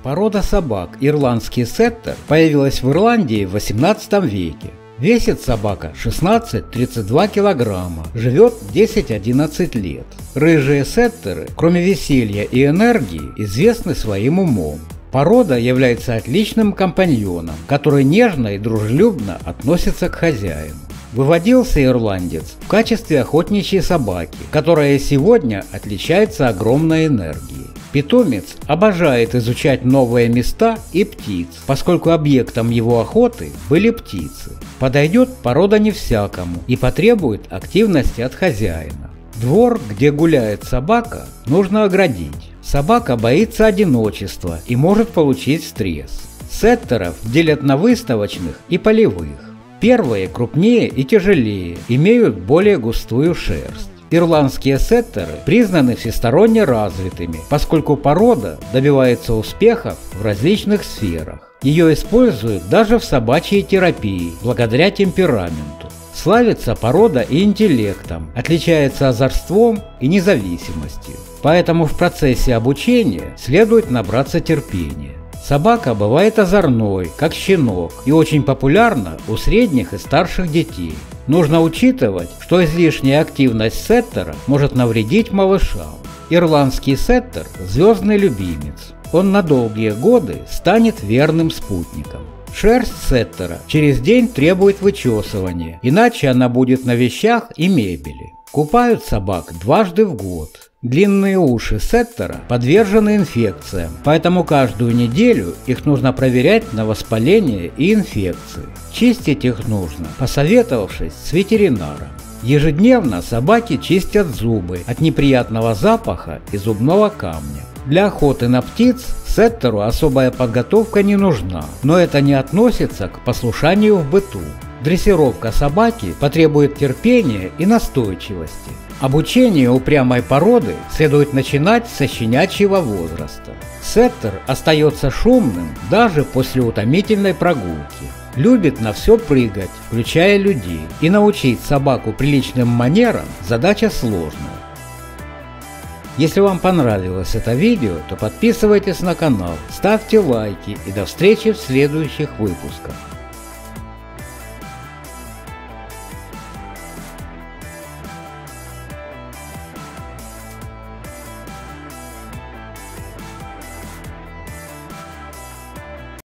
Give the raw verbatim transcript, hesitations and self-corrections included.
Порода собак ирландский сеттер появилась в Ирландии в восемнадцатом веке. Весит собака шестнадцать — тридцать два килограмма, живет десять-одиннадцать лет. Рыжие сеттеры, кроме веселья и энергии, известны своим умом. Порода является отличным компаньоном, который нежно и дружелюбно относится к хозяину. Выводился ирландец в качестве охотничьей собаки, которая сегодня отличается огромной энергией. Питомец обожает изучать новые места и птиц, поскольку объектом его охоты были птицы. Подойдет порода не всякому и потребует активности от хозяина. Двор, где гуляет собака, нужно оградить. Собака боится одиночества и может получить стресс. Сеттеров делят на выставочных и полевых. Первые крупнее и тяжелее, имеют более густую шерсть. Ирландские сеттеры признаны всесторонне развитыми, поскольку порода добивается успехов в различных сферах. Ее используют даже в собачьей терапии, благодаря темпераменту. Славится порода и интеллектом, отличается озорством и независимостью. Поэтому в процессе обучения следует набраться терпения. Собака бывает озорной, как щенок, и очень популярна у средних и старших детей. Нужно учитывать, что излишняя активность сеттера может навредить малышам. Ирландский сеттер – звездный любимец. Он на долгие годы станет верным спутником. Шерсть сеттера через день требует вычесывания, иначе она будет на вещах и мебели. Купают собак дважды в год. Длинные уши сеттера подвержены инфекциям, поэтому каждую неделю их нужно проверять на воспаление и инфекции. Чистить их нужно, посоветовавшись с ветеринаром. Ежедневно собаки чистят зубы от неприятного запаха и зубного камня. Для охоты на птиц сеттеру особая подготовка не нужна, но это не относится к послушанию в быту. Дрессировка собаки потребует терпения и настойчивости. Обучение упрямой породы следует начинать со щенячьего возраста. Сеттер остается шумным даже после утомительной прогулки. Любит на все прыгать, включая людей. И научить собаку приличным манерам – задача сложная. Если вам понравилось это видео, то подписывайтесь на канал, ставьте лайки и до встречи в следующих выпусках.